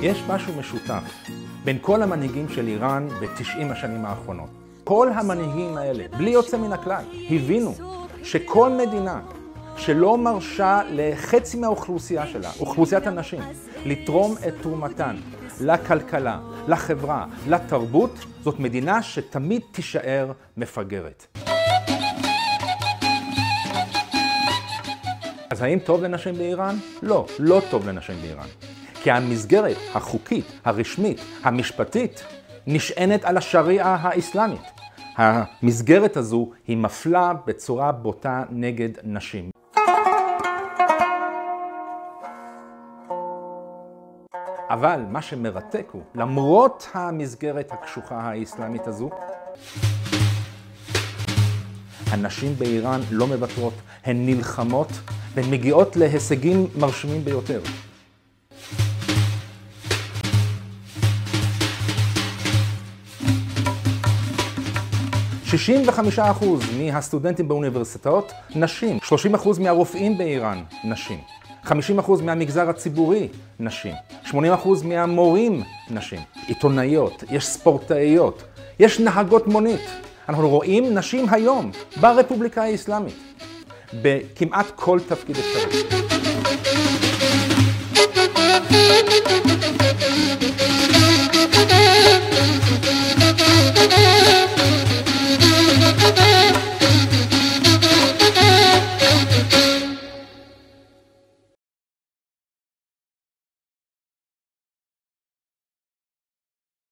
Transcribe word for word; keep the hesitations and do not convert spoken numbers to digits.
יש משהו משותף בין כל המנהיגים של איראן ב-תשעים השנים האחרונות. כל המנהיגים האלה, בלי יוצא מן הכלל, הבינו שכל מדינה שלא מרשה לחצי מהאוכלוסייה שלה, אוכלוסיית הנשים, לתרום את תרומתן לכלכלה, לחברה, לתרבות, זאת מדינה שתמיד תישאר מפגרת. אז האם טוב לנשים באיראן? לא, לא טוב לנשים באיראן. כי המסגרת החוקית, הרשמית, המשפטית, נשענת על השריעה האסלאמית. המסגרת הזו היא מפלה בצורה בוטה נגד נשים. אבל מה שמרתק הוא, למרות המסגרת הקשוחה האסלאמית הזו, הנשים באיראן לא מוותרות, הן נלחמות והן מגיעות להישגים מרשימים ביותר. שישים וחמישה אחוז מהסטודנטים באוניברסיטאות נשים, שלושים אחוז מהרופאים באיראן נשים, חמישים אחוז מהמגזר הציבורי נשים, שמונים אחוז מהמורים נשים, עיתונאיות, יש ספורטאיות, יש נהגות מונית. אנחנו רואים נשים היום ברפובליקה האסלאמית בכמעט כל תפקיד אפשרי.